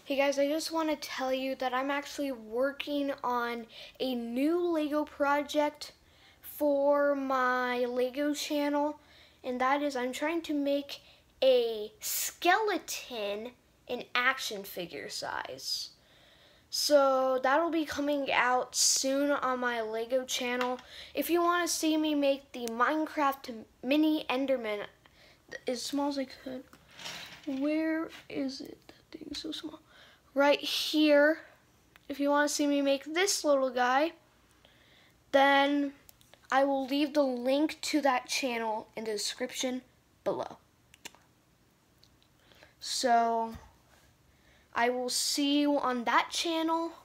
Hey guys, I just want to tell you that I'm actually working on a new Lego project for my Lego channel, and that is I'm trying to make a skeleton in action figure size. So that'll be coming out soon on my Lego channel. If you want to see me make the Minecraft mini Enderman as small as I could. Where is it? That thing's so small. Right here. If you want to see me make this little guy, then I will leave the link to that channel in the description below. So I will see you on that channel.